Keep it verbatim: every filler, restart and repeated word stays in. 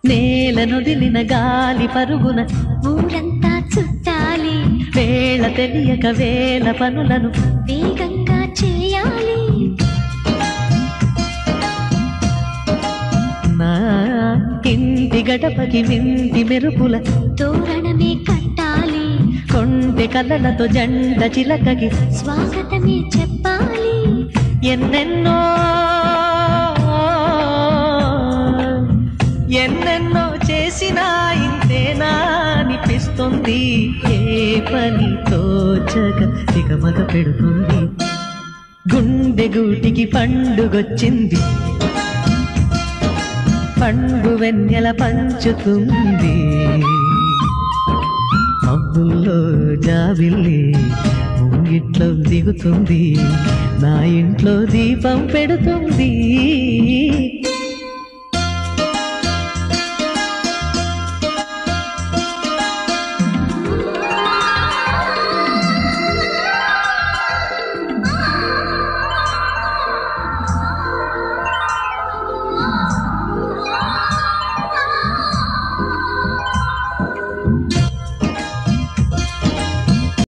నేలనొదిలిన గాలి పరుగున ఊరంతా చుట్టాలి. వేళ తెలియక వేల పనులను వేగంగా చేయాలి. నా ఇంటి గడపకి వింటి మెరుపుల తోరణమే కట్టాలి. కొంటె కలలతో జంట చిలకకి స్వాగతమే చెప్పాలి. ఎన్నెన్నో ఎన్నెన్నో చేసినా ఇంతేనా అనిపిస్తుంది. ఏ పని తోచక దిగమగ పెడుతుంది. గుండె గూటికి పండుగొచ్చింది. పండు వెన్నెల పంచుతుంది. మబ్బుల్లో జాబిల్లి ముంగిట్లో దిగుతుంది. నా ఇంట్లో దీపం పెడుతుంది.